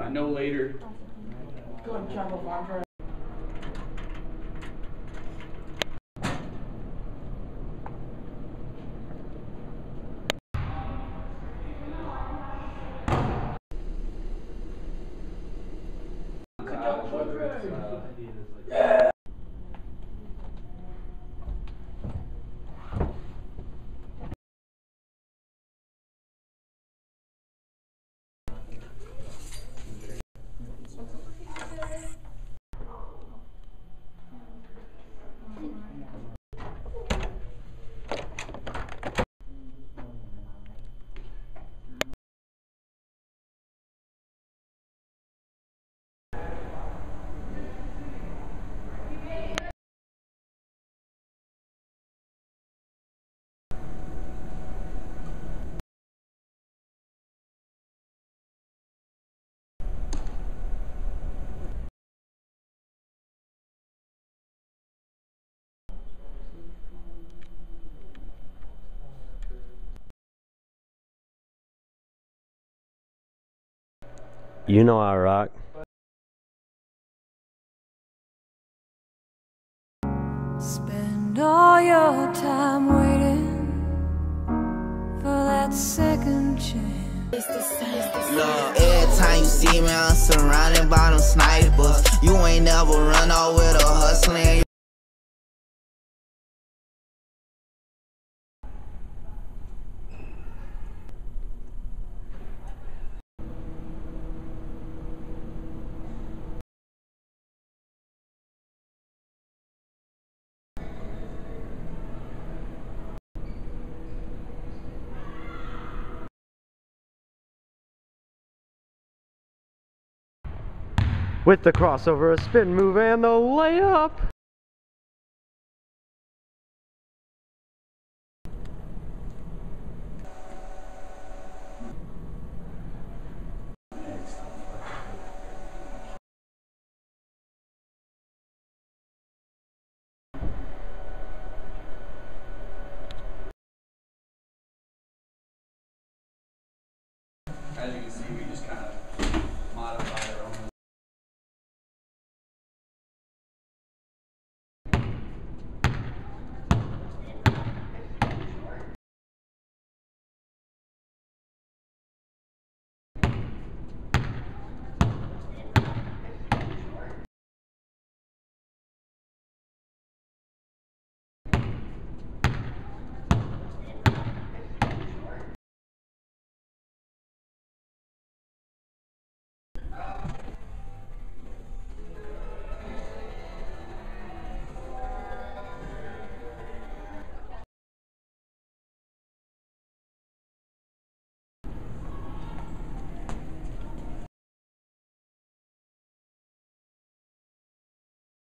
no later. Go and chop up on. Yeah. You know I rock. Spend all your time waiting for that second chance. Look, every time you see me, I'm surrounded by them snipers. You ain't never run off with a hustling. With the crossover, a spin move, and the layup. As you can see, we just kind of modify our own.